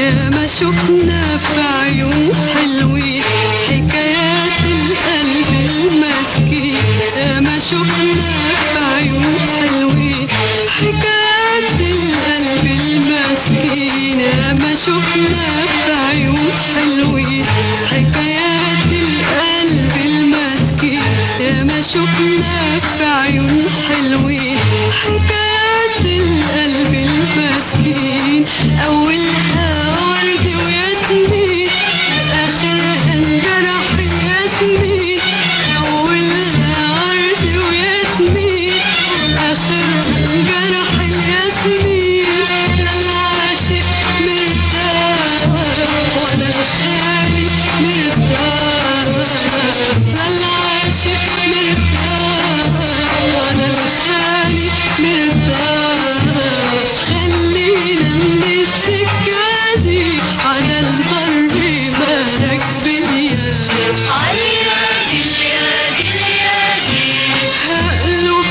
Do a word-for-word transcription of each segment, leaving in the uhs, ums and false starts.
يا ما شفنا في عيون حلوين حكايات القلب المسكين، يا ما شفنا في عيون حلوين حكايات القلب المسكين، يا ما شفنا في عيون حلوين حكايات القلب المسكين، يا ما شفنا في عيون حلوين حكايات القلب المسكين. أولها ورد وياسمين آخرها انجرح ياسمين، أولها ورد وياسمين آخرها انجرح ياسمين. لا العاشق مرتاح ولا الخالي مرتاح، لا العاشق مرتاح ولا الخالي مرتاح. خلينا من السكة دي على البر مالك بيا، عاليادي اليادي اليادي هقلب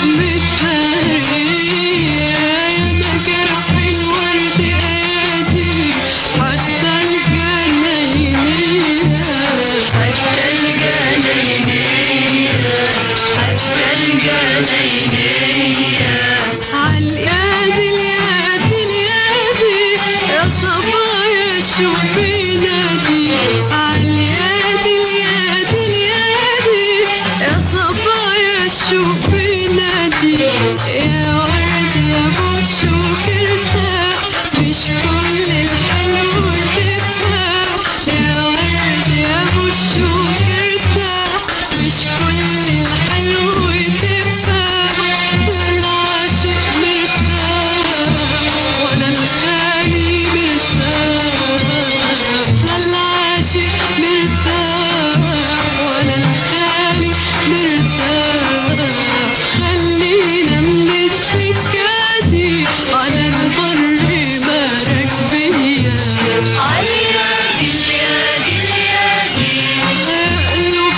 متهرية يا ما جرح الورد ايادي حتى الجناينية، حتى الجناينية حتى الجناينية. عاليادي اليادي اليادي يا صبايا شو بينادي، عاليادي اليادي اليادي يا صبايا شو بينادي. يا ورد يا ابو الشوك ارتاح مش كل الحلو ترتاح، يا ورد يا ابو الشوك ارتاح مش كل الحلو ترتاح. لا العاشق مرتاح ولا الخالي مرتاح، لا العاشق مرتاح ولا الخالي مرتاح. خلينا من السكة دي على البر مالك بيا، عاليادي اليادي اليادي قلوب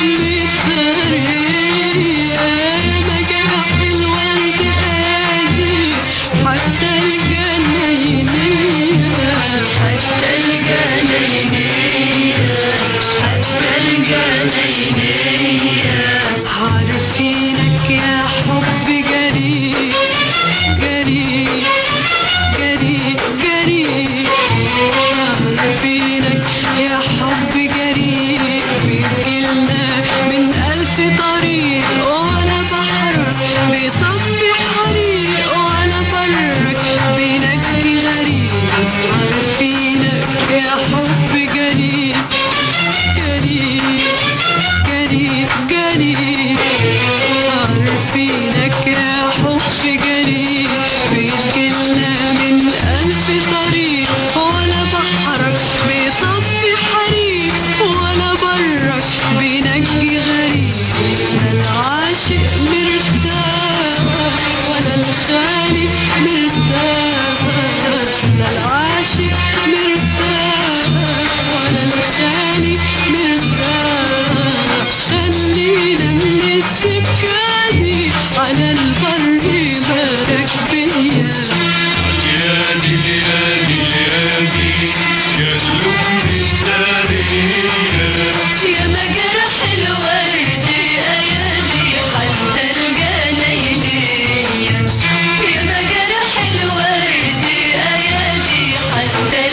متهرية يا ما جرح الورد ايادي حتى الجناينية، حتى الجناينية حتى الجناينية. عارفينك يا حب جريء جريء جريء جريء، عارفينك يا حب جريء بيجيلنا من ألف طريق وأنا بحرك بيطفي حريق وأنا برك بينجي غريب. عارفينك يا حب جريء جريء جريء جريء، عارفينك يا حب جريء بيجيلنا من ألف طريق ولا بحرك بيطفي حريق ولا برك بينجي غريب. لا العاشق مرتاح ولا الخالي مرتاح، لا العاشق مرتاح ولا الخالي مرتاح. خلينا من السكة دي على البر مالك بيا، عاليادي اليادي اليادي يا قلوب متهرية يا ما جرح الورد ايادي حتى الجناينية، يا ما جرح الورد ايادي حتى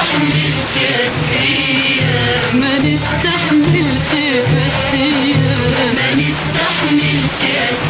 نستحملش أسية ما نستحملش قاسية ما نستحملش أسية